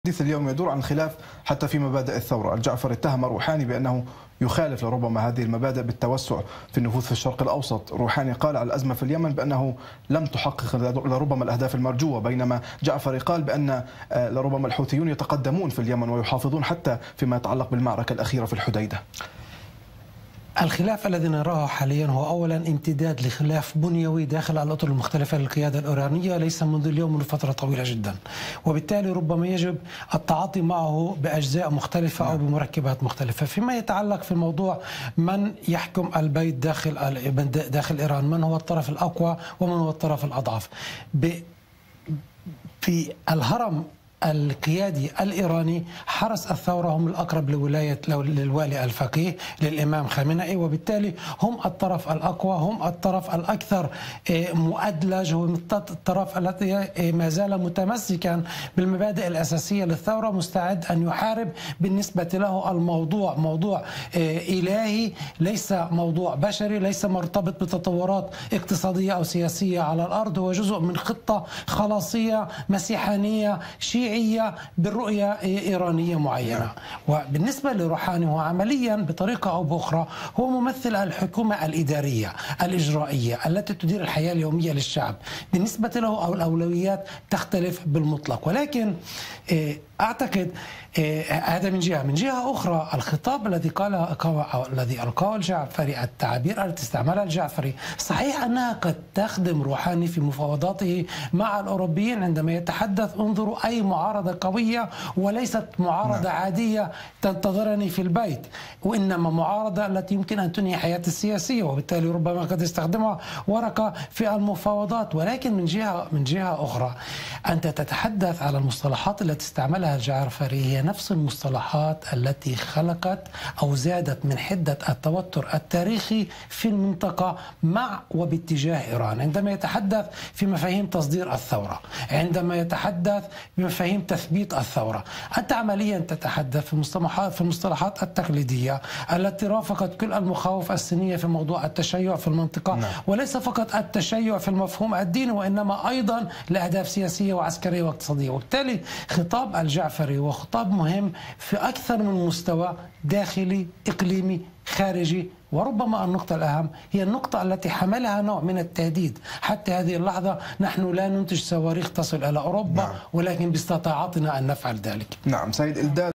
الحديث اليوم يدور عن خلاف حتى في مبادئ الثورة. الجعفري اتهم روحاني بأنه يخالف لربما هذه المبادئ بالتوسع في النفوذ في الشرق الأوسط. روحاني قال على الأزمة في اليمن بأنه لم تحقق لربما الأهداف المرجوة، بينما جعفري قال بأن لربما الحوثيون يتقدمون في اليمن ويحافظون حتى فيما يتعلق بالمعركة الأخيرة في الحديدة. الخلاف الذي نراه حاليا هو أولا امتداد لخلاف بنيوي داخل الأطر المختلفة للقيادة الإيرانية، ليس منذ اليوم، من فترة طويلة جدا، وبالتالي ربما يجب التعاطي معه بأجزاء مختلفة أو بمركبات مختلفة. فيما يتعلق في الموضوع من يحكم البيت داخل إيران، من هو الطرف الأقوى ومن هو الطرف الأضعف. في الهرم القيادي الإيراني حرس الثورة هم الأقرب للوالي الفقيه للإمام خامنئي، وبالتالي هم الطرف الأقوى، هم الطرف الأكثر مؤدلج، هم الطرف الذي ما زال متمسكا بالمبادئ الأساسية للثورة، مستعد أن يحارب. بالنسبة له الموضوع موضوع إلهي، ليس موضوع بشري، ليس مرتبط بتطورات اقتصادية أو سياسية على الأرض، هو جزء من خطة خلاصية مسيحانية شيعية بالرؤية إيرانية معينة. وبالنسبة لروحاني هو عمليا بطريقة أو بأخرى هو ممثل الحكومة الإدارية الإجرائية التي تدير الحياة اليومية للشعب. بالنسبة له أو الأولويات تختلف بالمطلق، ولكن أعتقد هذا من جهة. من جهة أخرى الخطاب الذي ألقاه الجعفري، التعابير التي استعملها الجعفري، صحيح أنها قد تخدم روحاني في مفاوضاته مع الأوروبيين عندما يتحدث انظروا أي معارضة قوية وليست معارضة عادية تنتظرني في البيت، وإنما معارضة التي يمكن أن تنهي حياتي السياسية، وبالتالي ربما قد يستخدمها ورقة في المفاوضات. ولكن من جهة أخرى أنت تتحدث على المصطلحات التي استعملها الجعفري، هي نفس المصطلحات التي خلقت أو زادت من حدة التوتر التاريخي في المنطقة مع وباتجاه إيران، عندما يتحدث في مفاهيم تصدير الثورة، عندما يتحدث بمفاهيم تثبيت الثورة. أنت عمليا تتحدث في المصطلحات التقليدية التي رافقت كل المخاوف السنية في موضوع التشيع في المنطقة، وليس فقط التشيع في المفهوم الديني، وإنما أيضا لأهداف سياسية وعسكرية واقتصادية. وبالتالي خطاب الجعفري هو خطاب مهم في أكثر من مستوى، داخلي، إقليمي، خارجي، وربما النقطة الأهم هي النقطة التي حملها نوع من التهديد. حتى هذه اللحظة نحن لا ننتج صواريخ تصل إلى أوروبا، ولكن باستطاعتنا أن نفعل ذلك. نعم سيد إلداد.